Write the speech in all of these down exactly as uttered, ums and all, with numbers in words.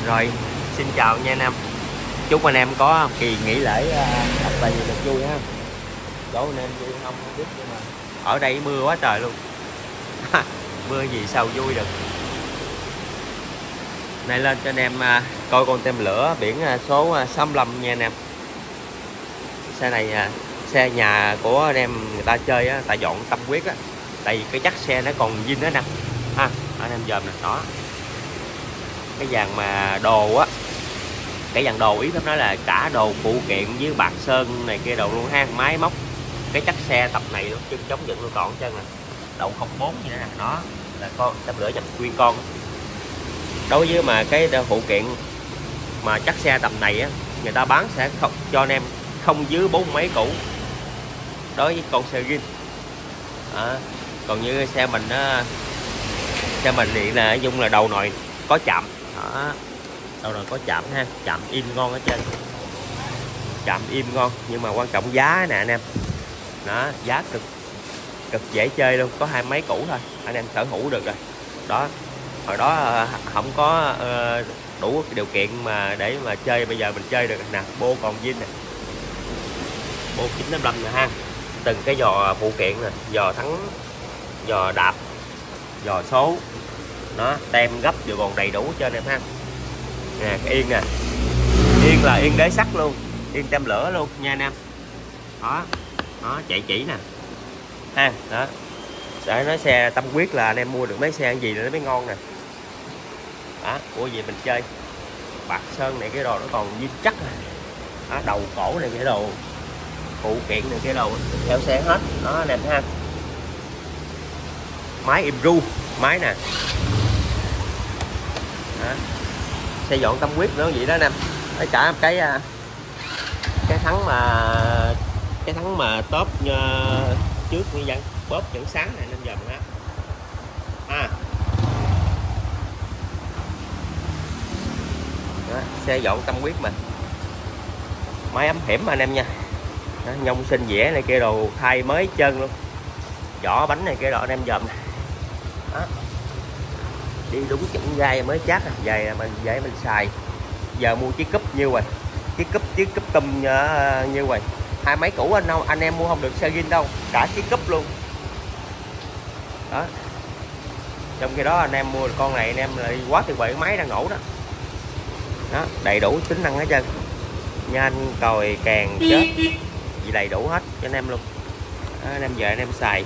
Rồi, xin chào nha anh em. Chúc anh em có kỳ nghỉ lễ tập tài gì được vui ha. Chỗ anh em vui không không biết nhưng mà ở đây mưa quá trời luôn. Mưa gì sao vui được. Này lên cho anh em coi con tem lửa biển số sáu mươi lăm nha anh em. Xe này xe nhà của anh em người ta chơi á, tại dọn tâm huyết á. Tại vì cái chắc xe nó còn zin đó nè. Ha, anh em dòm nè, đó. Cái dàn mà đồ á, cái dàn đồ ý pháp nói là cả đồ phụ kiện với bạc sơn này kia đồ luôn ha, máy móc. Cái chắc xe tập này luôn, chân chống dựng luôn còn chân nè, đầu không bốn gì nữa nè, đó là con tem lửa nhập nguyên con. Đối với mà cái phụ kiện mà chắc xe tầm này á, người ta bán sẽ không cho anh em không dưới bốn mấy củ đối với con xe zin. À, còn như xe mình á, xe mình thì là dung là đầu nồi có chạm. Đó, đâu rồi có chạm ha, chạm im ngon ở trên, chạm im ngon, nhưng mà quan trọng giá nè anh em. Đó, giá cực cực dễ chơi luôn, có hai mấy củ thôi anh em sở hữu được rồi. Đó, hồi đó không có đủ điều kiện mà để mà chơi, bây giờ mình chơi được nè. Bô còn zin nè, bô chín tám lăm nè ha, từng cái giò phụ kiện nè, giò thắng, giò đạp, giò số, nó tem gấp đều còn đầy đủ cho anh em ha. Nè, cái yên nè, yên là yên đế sắt luôn, yên tem lửa luôn nha anh em. Đó, nó chạy chỉ nè ha. Đó, để nói xe tâm huyết là anh em mua được mấy xe gì nó mới ngon nè. Đó, của gì mình chơi bạc sơn này cái đồ nó còn zin chắc. Đó, đầu cổ này cái đồ phụ kiện này cái đồ theo xe hết. Đó anh em ha, máy im ru máy nè. Đó, xe dọn tâm huyết nữa vậy đó anh em. Tất cả cái cái thắng mà cái thắng mà top uh, trước như vậy bóp vẫn sáng này nên giờ mình ha. À, đó, xe dọn tâm huyết mình, máy ấm hiểm anh em nha. Đó, nhông sinh vẽ này kia đồ thay mới chân luôn, vỏ bánh này kia đồ anh em dòm. Đó, đi đúng chỉnh gai mới chắc, giày mình dễ mình xài. Giờ mua chiếc cúp nhiêu rồi, chiếc cúp chiếc cúp tùm như vậy hai mấy củ anh đâu anh em mua không được xe zin đâu, cả chiếc cúp luôn. Đó, trong khi đó anh em mua con này anh em lại quá tuyệt vời, cái máy đang nổ đó. Đó, đầy đủ tính năng hết trơn, nhanh còi càng chết gì đầy đủ hết cho anh em luôn. Đó, anh em về anh em xài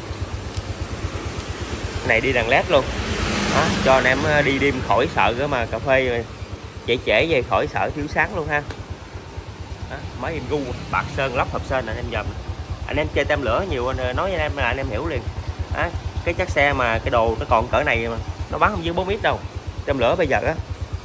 cái này đi đèn led luôn. Đó, cho anh em đi đêm khỏi sợ cái mà cà phê trễ trễ về khỏi sợ thiếu sáng luôn ha. Đó, máy im gu bạc sơn lắp hộp sơn anh em dòm. Anh em chơi tem lửa nhiều nói với anh em là anh em hiểu liền. Đó, cái chắc xe mà cái đồ nó còn cỡ này mà nó bán không dưới bốn mét đâu. Tem lửa bây giờ á,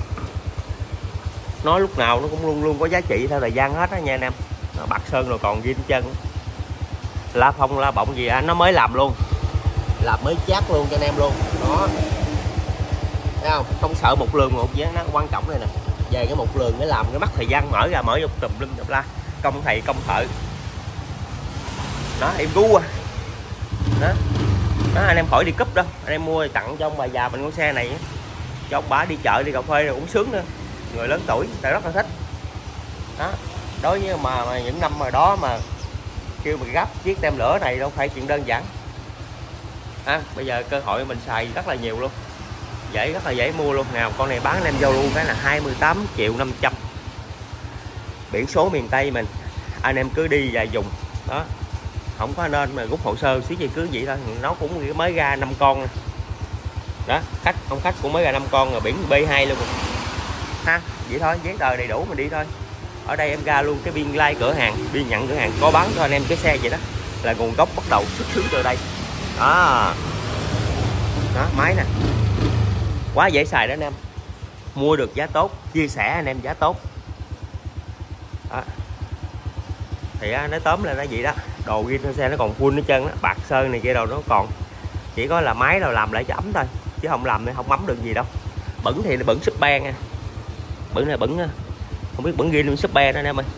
nó lúc nào nó cũng luôn luôn có giá trị theo thời gian hết á nha anh em. Nó bạc sơn rồi còn zin chân, la phong la bọng gì anh nó mới làm luôn, làm mới chát luôn cho anh em luôn. Đó, thấy không, không sợ một lường một gì. Nó quan trọng này nè, về cái một lường để làm cái mất thời gian mở ra mở vô tùm lum tùm la, công thầy công thợ. Đó, em gu à. Đó, đó, anh em khỏi đi cúp đâu, anh em mua tặng cho ông bà già mình con xe này cho ông bà đi chợ đi cà phê rồi cũng sướng nữa, người lớn tuổi ta rất là thích. Đó, đối với mà, mà những năm mà đó mà kêu mà gấp chiếc tem lửa này đâu phải chuyện đơn giản. À, bây giờ cơ hội mình xài rất là nhiều luôn, dễ rất là dễ mua luôn. Nào con này bán anh em giao luôn cái là hai mươi tám triệu năm trăm, biển số miền Tây mình, anh em cứ đi và dùng. Đó, không có nên mà rút hồ sơ xíu gì cứ vậy thôi, nó cũng mới ra năm con. Đó, khách ông khách cũng mới ra năm con rồi, biển B hai luôn ha. Vậy thôi, giấy tờ đầy đủ mình đi thôi. Ở đây em ra luôn cái biên lai cửa hàng, biên nhận cửa hàng có bán cho anh em cái xe vậy đó, là nguồn gốc bắt đầu xuất xứ từ đây. Đó, đó máy nè, quá dễ xài đó anh em, mua được giá tốt, chia sẻ anh em giá tốt. Đó, thì nó tóm lên nó vậy đó, đồ ghi trên xe nó còn full hết trơn đó, bạc sơn này kia đồ nó còn, chỉ có là máy nào làm lại cho ấm thôi, chứ không làm thì không ấm được gì đâu. Bẩn thì bẩn super nha, bẩn này bẩn không biết bẩn ghi luôn super đó anh em ơi.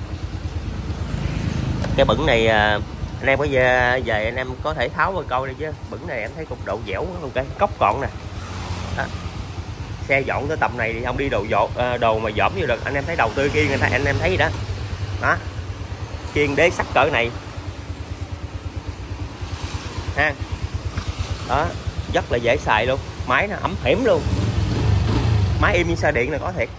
Cái bẩn này anh em có về, về anh em có thể tháo vào câu đi chứ bẩn này em thấy cục độ dẻo. Ok, cốc còn nè. Đó, Xe dọn tới tầm này thì không đi đồ dột đồ mà dỏm như được. Anh em thấy đầu tư kia người ta, anh em thấy gì đó đó, kiên đế sắt cỡ này ha, đó rất là dễ xài luôn, máy nó ấm hiểm luôn, máy im như xe điện là có thiệt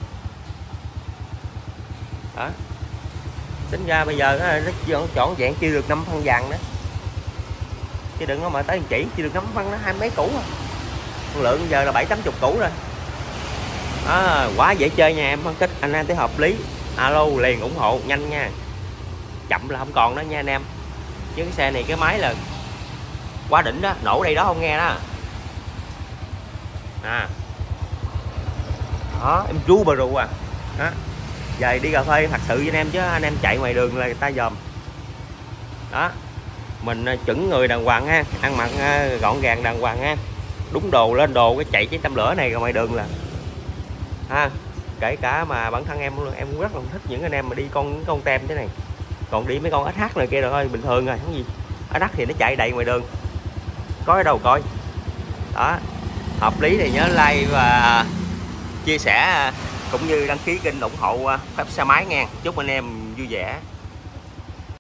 đó. Tính ra bây giờ nó chọn chọn dạng chưa được năm phân vàng nữa, chứ đừng có mà tới chỉ chưa được năm phân, nó hai mấy củ à. Con lượng giờ là bảy tám chục củ rồi đó, quá dễ chơi nha em. Phân tích anh em thấy hợp lý alo liền ủng hộ nhanh nha, chậm là không còn đó nha anh em. Chứ cái xe này cái máy là quá đỉnh đó, nổ đây đó không nghe đó à. Đó em ru bà ru à đó. Giờ đi cà phê thật sự với anh em, chứ anh em chạy ngoài đường là người ta dòm đó. Mình chuẩn người đàng hoàng ha, ăn mặc gọn gàng đàng hoàng ha, đúng đồ lên đồ, cái chạy cái tăm lửa này rồi ngoài đường là ha. Kể cả mà bản thân em em cũng rất là thích những anh em mà đi con con tem thế này, còn đi mấy con ét hát này kia rồi thôi bình thường rồi, không gì. ét hát thì nó chạy đầy ngoài đường có cái đầu coi đó. Hợp lý thì nhớ like và chia sẻ cũng như đăng ký kênh ủng hộ Phép Xe Máy nha. Chúc anh em vui vẻ.